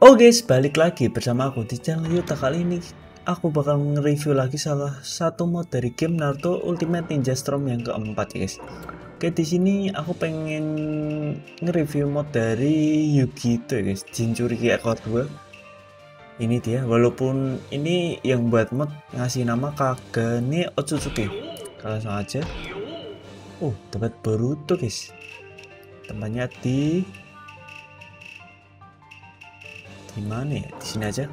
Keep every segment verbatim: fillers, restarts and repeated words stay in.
Oh guys, balik lagi bersama aku di channel Yuta. Kali ini aku bakal nge-review lagi salah satu mod dari game Naruto Ultimate Ninja Storm yang keempat ya guys. Oke, di sini aku pengen nge-review mod dari Yugi itu ya guys, Jinchuriki Ekor dua. Ini dia, walaupun ini yang buat mod ngasih nama Kagane Otsutsuki. Langsung aja. Oh, tempat Boruto guys. Tempatnya di di mana ya? Di sini aja.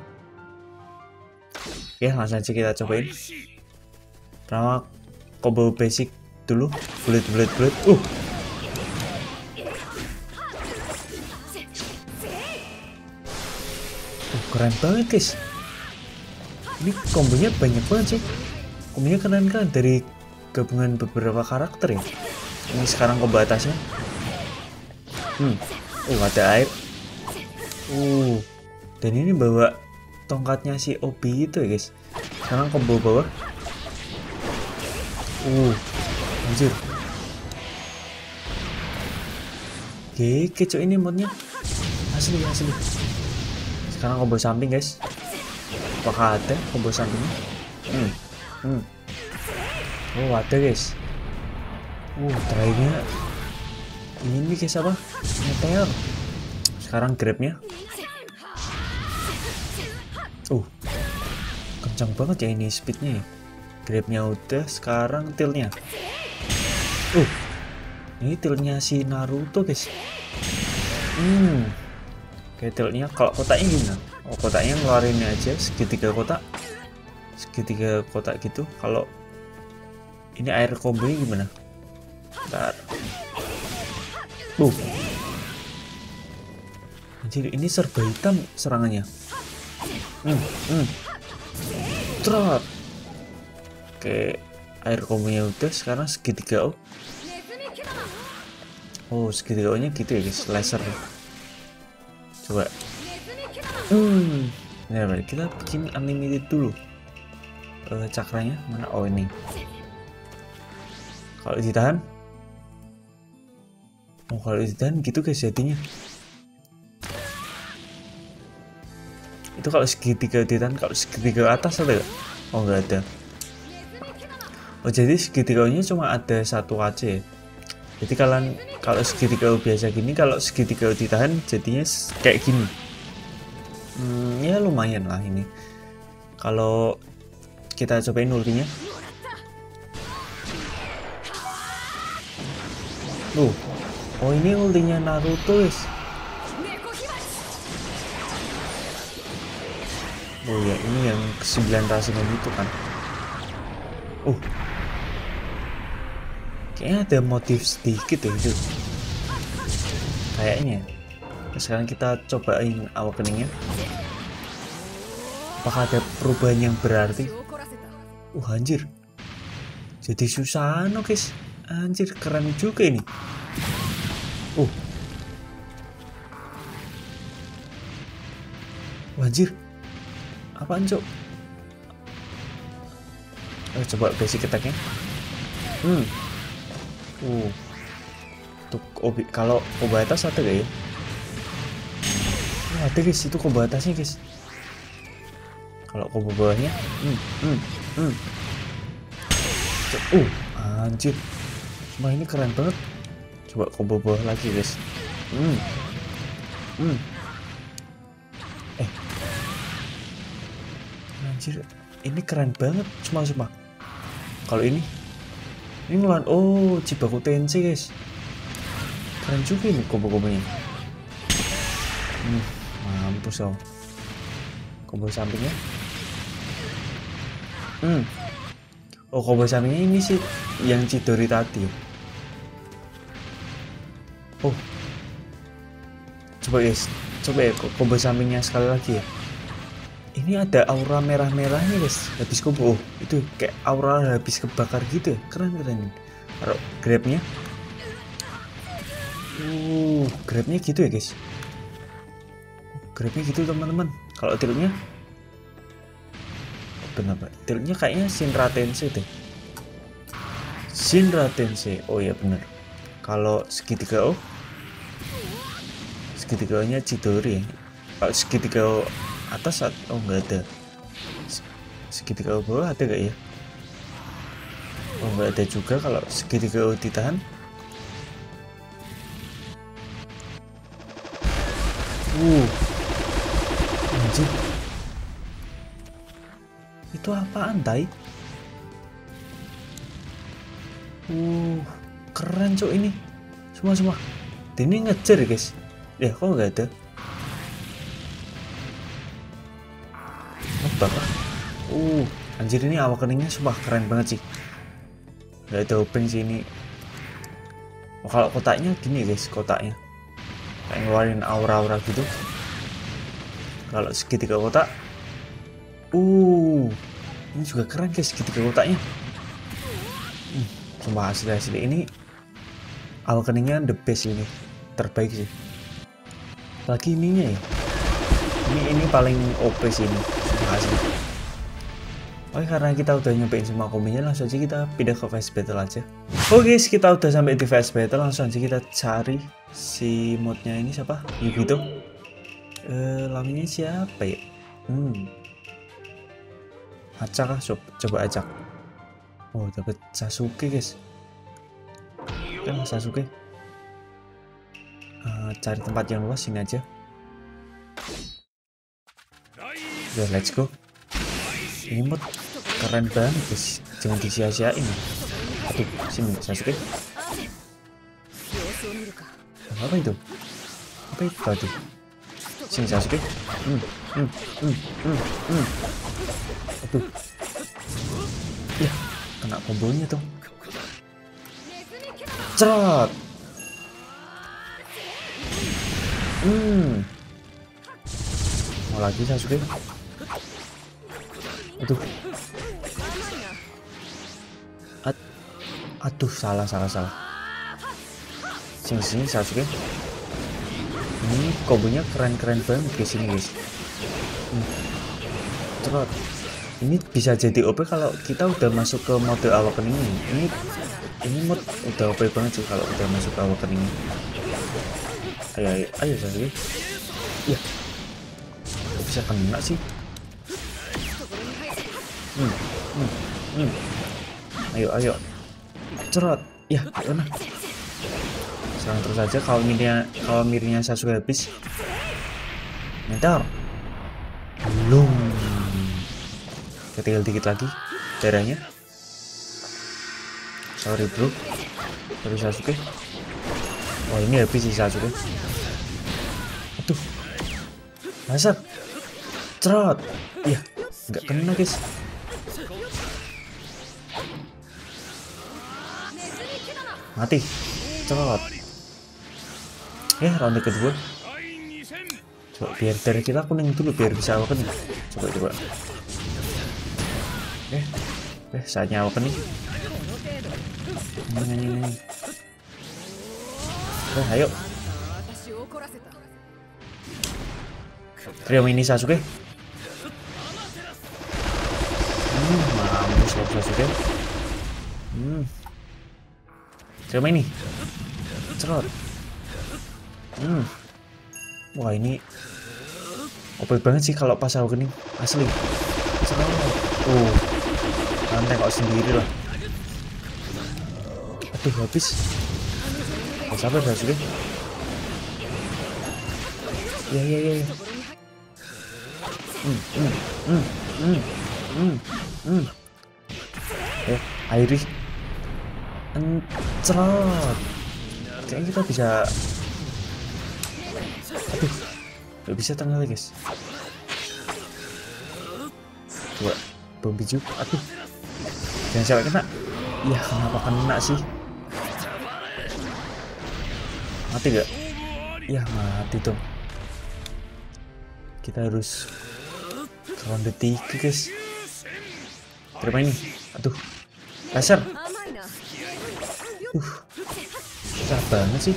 Oke, langsung aja kita cobain. Pertama combo basic dulu, bulat bulat bulat. Uh. Uh, keren banget guys. Ini kombonya banyak banget sih. Kombonya keren kan dari gabungan beberapa karakter ya. Ini sekarang combo atasnya. Hmm. Oh, ada air. Uh. Dan ini bawa tongkatnya si Obi itu ya guys. Sekarang combo bawah. Uh, anjir. Oke, kecoh ini modnya. Asli, asli. Sekarang combo samping guys. Apakah ada combo sampingnya? Hmm, hmm. Oh, ada guys. Uh, terakhirnya ini guys apa? Meteor. Sekarang grabnya. Uh, kencang banget ya ini speednya ya. Grabnya udah, sekarang tiltnya. Uh, ini tiltnya si Naruto guys. Hmm, kayak tiltnya kalau kotaknya gimana? Oh, kotaknya ngeluarin aja segitiga kotak, segitiga kotak gitu. Kalau ini air combo gimana? Bentar. Uh, anjir, ini serba hitam serangannya. Hmm, hmm. Trot. Oke, air kombonya udah, sekarang segitiga O. Oh, segitiga O nya gitu ya guys, laser. Coba. Hmm. Nah, kita bikin unlimited dulu. Uh, cakranya mana? Oh, ini. Kalau ditahan. Oh, kalau ditahan gitu guys jadinya. Itu kalau segitiga ditahan, kalau segitiga atas ada gak? Oh, nggak ada. Oh, jadi segitiganya cuma ada satu aja ya. Jadi kalian kalau segitiga biasa gini, kalau segitiga ditahan jadinya kayak gini. Hmm, ya lumayan lah ini. Kalau kita cobain ultinya. Tuh. Oh, ini ultinya Naruto guys. Oh ya, ini yang kesembilan rasingan itu kan. Uh, kayaknya ada motif sedikit ya itu. Kayaknya. Nah, sekarang kita cobain awakeningnya. Apakah ada perubahan yang berarti? Uh, anjir. Jadi Susanoo guys. Anjir, keren juga ini. Uh. Anjir. Apaan cok? Oh, coba basic attack-nya. Hmm. Uh. Untuk obi kalau combo atas ada gak ya? Oh, ada guys, itu combo atasnya guys. Kalau combo bawahnya, hmm, hmm, hmm. Uh, anjir. Wah, ini keren banget. Coba combo bawah lagi guys. Hmm. Hmm. Eh. Anjir, ini keren banget, cuma-cuma. Kalau ini, ini ngelawan, oh, Chibaku Tensei guys. Keren juga ini combo-kombonya. Hmm, mampus dong. Combo sampingnya. Hmm. Oh, combo sampingnya ini sih yang Chidori tadi. Oh. Coba guys, coba ya combo sampingnya sekali lagi ya. Ini ada aura merah-merahnya guys. Habis combo, oh, itu kayak aura habis kebakar gitu ya. Keren-keren. Taruh grabnya. Uh, grabnya gitu ya guys. Grabnya gitu teman-teman. Kalau tiltnya, benar pak. Tiltnya kayaknya Shinra Tensei deh. Shinra Tensei. Oh ya benar. Kalau segitiga oh, segitiganya Chidori. Kalau segitiga atas, oh nggak ada. Segitiga bawah ada nggak ya? Oh nggak ada juga. Kalau segitiga ditahan. Uh, anjir. Itu apaan, tai? Uh, keren cok ini. Semua semua. Ini ngejar ya guys. Ya kok nggak ada? Apa? Uh, anjir ini awakeningnya sumpah keren banget sih. Nggak ada open sih ini. Oh, kalau kotaknya gini guys, kotaknya kayak ngeluarin aura-aura gitu. Kalau segitiga kotak, uh, ini juga keren guys segitiga kotaknya. Hmm, sumpah asli-asli ini awakeningnya the best ini, terbaik sih. Lagi ininya ya, ini ini paling O P sih ini, sumpah asli. Oke, karena kita udah nyobain semua kombinya, langsung aja kita pindah ke fast battle aja. Oke guys, kita udah sampai di fast battle, langsung aja kita cari si modnya ini siapa? Yugito. Eh, lawannya siapa ya? Hmm. Acak lah, coba, coba acak. Oh, dapet Sasuke guys. Kan Sasuke. Uh, cari tempat yang luas sini aja. Udah, let's go. Ini mod keren banget guys, jangan disia-siain. Aduh, sini Sasuke. Apa itu? Apa itu tadi? Sini Sasuke. Hmm, hmm, hmm, hmm, hmm. Aduh. Ya, kena kombonya tuh. Cerot. Hmm. Mau lagi Sasuke. Aduh. Ad Aduh, salah, salah, salah. Sini, sini Sasuke. Ini kombonya keren-keren banget guys ini guys. Hmm. Cerot. Ini bisa jadi O P kalau kita udah masuk ke mode awakening ini. Ini ini mod udah O P banget sih kalau udah masuk ke awakening. Ayo, ayo, ayo Sasuke. Ya. Kok bisa kena sih? Hmm, hmm, hmm. Ayo, ayo. Cerot. Ya, kena. Serang terus aja. Kalau mirnya kalau mirnya Sasuke habis. Mentar. Belum. Ketinggal dikit lagi darahnya. Sorry bro. Sorry Sasuke. Oh, ini habis sih Sasuke. Aduh. Dasar. Cerot. Ya, nggak kena guys. Mati. Cerot. Ya, ronde kedua. Coba biar dari kita kuning dulu biar bisa awakening. Coba coba. Eh, eh saatnya awakening. Ini ini ini. Eh, ayo. Trio ini Sasuke. Hmm, mampus loh Sasuke. Hmm. Trio ini. Cerot. Hmm. Wah, ini O P banget sih kalau pas awakening asli. Cerot. Oh. Santai kok sendiri lah. Aduh, habis. Oh, sabar Sasuke. Ya ya ya. Hmm, hmm, hmm, hmm, hmm, hmm. Eh, Airi. Encerot. Kayaknya kita bisa. Aduh, gak bisa tengah lagi guys. Coba bom biju. Aduh, jangan sampai kena. Ya, kenapa kena sih? Mati gak? Ya, mati dong. Kita harus ke ronde tiga guys. Terima ini. Aduh, laser. Uh, susah banget sih.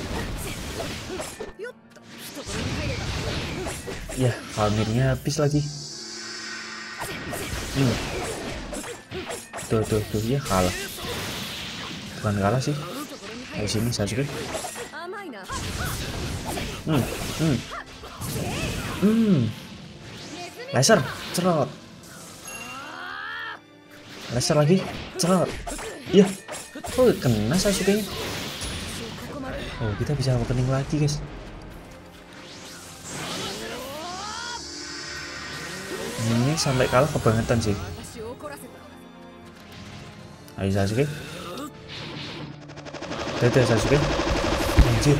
Ya, Valmirnya habis lagi. Hmm. Tuh, tuh, tuh, ya kalah. Bukan kalah sih. Di sini Sasuke. Hmm, hmm. Hmm. Laser, cerot. Laser lagi, cerot. Iya. Oh, kena Sasuke-nya. Oh, kita bisa opening lagi, guys. Ini sampai kalah kebangetan sih. Ayo Sasuke. Dadah Sasuke. Anjir.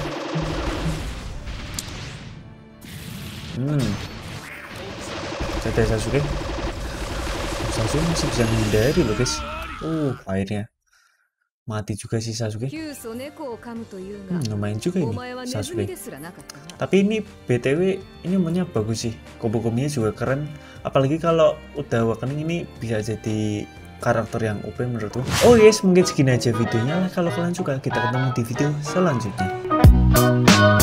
Hmm. Dadah Sasuke. Sasuke masih bisa menghindari loh guys. Uh, akhirnya mati juga sih Sasuke. Hmm, lumayan juga ini Sasuke. Tapi ini B T W ini umurnya bagus sih. Kobo-kobonya juga keren. Apalagi kalau udah awakening ini bisa jadi karakter yang O P menurutku. Oh yes, mungkin segini aja videonya. Kalau kalian suka, kita ketemu di video selanjutnya.